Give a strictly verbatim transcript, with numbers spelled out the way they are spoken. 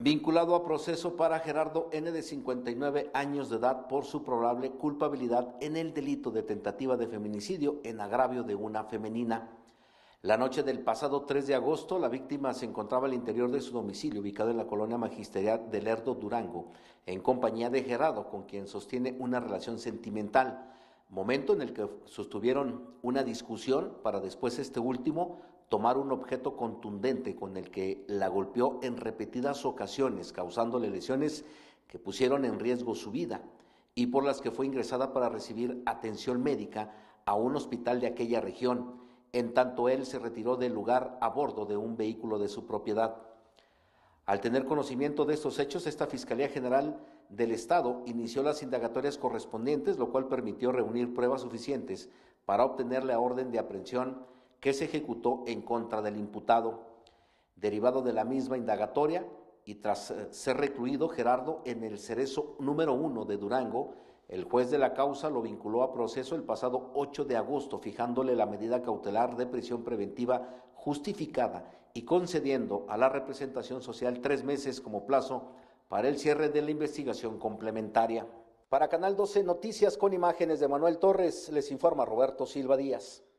Vinculado a proceso para Gerardo N., de cincuenta y nueve años de edad, por su probable culpabilidad en el delito de tentativa de feminicidio en agravio de una femenina. La noche del pasado tres de agosto, la víctima se encontraba al interior de su domicilio, ubicado en la colonia magisterial de Lerdo, Durango, en compañía de Gerardo, con quien sostiene una relación sentimental, momento en el que sostuvieron una discusión para después este último tomar un objeto contundente con el que la golpeó en repetidas ocasiones, causándole lesiones que pusieron en riesgo su vida y por las que fue ingresada para recibir atención médica a un hospital de aquella región, en tanto él se retiró del lugar a bordo de un vehículo de su propiedad. Al tener conocimiento de estos hechos, esta Fiscalía General del Estado inició las indagatorias correspondientes, lo cual permitió reunir pruebas suficientes para obtener la orden de aprehensión que se ejecutó en contra del imputado. Derivado de la misma indagatoria y tras ser recluido Gerardo en el Cerezo número uno de Durango, el juez de la causa lo vinculó a proceso el pasado ocho de agosto, fijándole la medida cautelar de prisión preventiva justificada y concediendo a la representación social tres meses como plazo para el cierre de la investigación complementaria. Para Canal doce Noticias, con imágenes de Manuel Torres, les informa Roberto Silva Díaz.